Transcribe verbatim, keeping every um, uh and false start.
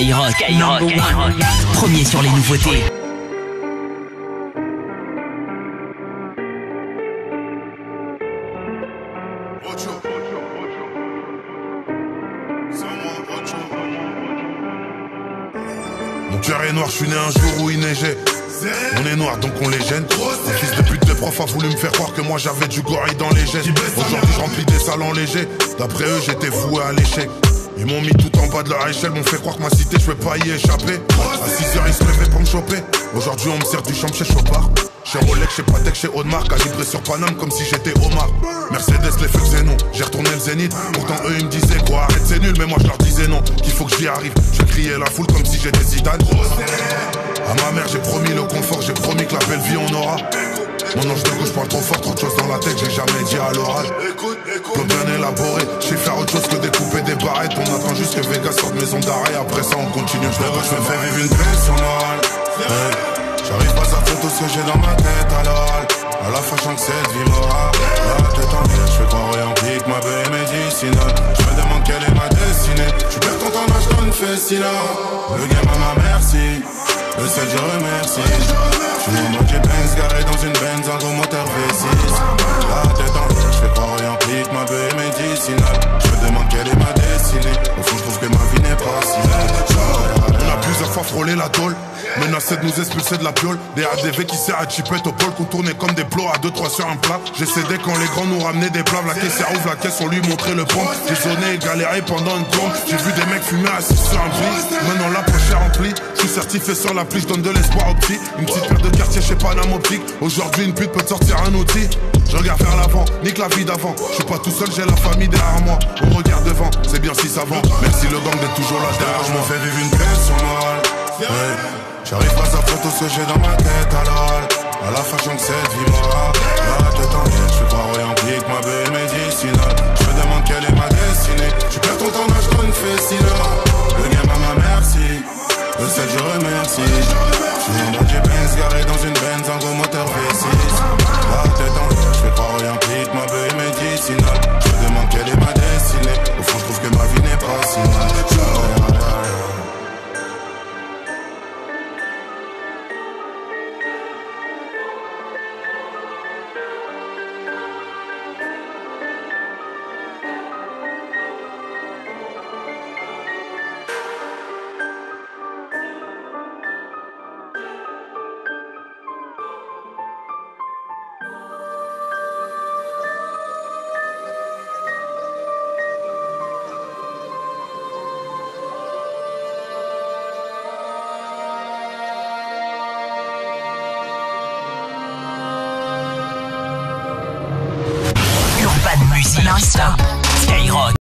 Skyrock, Skyrock, Skyrock. Premier sur les nouveautés. Mon cœur est noir, je suis né un jour où il neigeait. On est noir donc on les gêne. Un fils de pute de prof a voulu me faire croire que moi j'avais du gorille dans les gènes. Aujourd'hui je remplis des salons légers. D'après eux j'étais voué à l'échec. Ils m'ont mis tout en bas de leur échelle, m'ont fait croire que ma cité je peux pas y échapper. À six heures ils se levaient pour me choper. Aujourd'hui on me sert du champ chez Chopard. Chez Rolex, chez Patek, chez Audemars, calibré sur Paname comme si j'étais Omar. Mercedes les feux Xénon, j'ai retourné le Zénith. Pourtant eux ils me disaient quoi, arrête c'est nul, mais moi je leur disais non, qu'il faut que j'y arrive. Je criais la foule comme si j'étais Zidane. À ma mère j'ai promis le confort, j'ai promis que la belle vie on aura. Mon ange de gauche parle trop fort, trop de choses dans la tête, j'ai jamais dit à l'oral. Plomb bien élaboré, j'ai faire autre chose que découper des barrettes. On attend juste que Vegas sorte maison d'arrêt, après ça on continue. Je me fais vivre une pression morale. Hey. J'arrive pas à sortir tout ce que j'ai dans ma tête à l'oral. À la fin je que cette vie m'aura. La tête en l'air, je fais croire et en pique, ma belle est médicinale. Je me demande quelle est ma destinée. Tu perds ton temps, je donne festina. Le game à ma merci, le ciel je remercie. Je suis en mode Benz, garé dans une Benz, un gros moteur V six. La tête en l'air, je fais croire et en pique, ma belle est médicinale. Je me demande quelle est ma destinée. Au fond je trouve que ma vie n'est pas si belle. On a plusieurs fois frôlé la tôle, menacé de nous expulser de la piole. Des A D V qui serrent à chipette au pôle, qu'on tournait comme des plots à deux trois sur un plat. J'ai cédé quand les grands nous ramenaient des plats. La caissière ouvre la caisse, on lui montrait le pompe. J'ai sonné et galéré pendant une tombe. J'ai vu des mecs fumer assis sur un pli. Maintenant la poche est remplie. Je suis certifié sur l'appli, je donne de l'espoir au petit. Une petite paire de quartier chez Paname Optique. Aujourd'hui une pute peut te sortir un outil. Je regarde vers l'avant, nique la vie d'avant. Je suis pas tout seul, j'ai la famille derrière moi. On regarde devant, c'est bien si savant. Merci le gang d'être toujours là derrière. Je m'en fais vivre une pression morale. Ouais. J'arrive pas à faire tout ce que j'ai dans ma tête à l'oral. À la fin que cette vie m'aura. La tête en l'air, je suis pas en pique, ma belle médicinale. Je me demande quelle est ma destinée. Tu perds ton temps, je donne festina. Le game à ma merci, le ciel je remercie. Je suis en mode Benz, garé dans une Benz, un gros moteur V six. La tête en l'air, je fais pas en pique, ma belle médicinale. Je me demande quelle est ma destinée. Au fond je trouve que ma vie n'est pas si mal. Non-stop. Skyrock.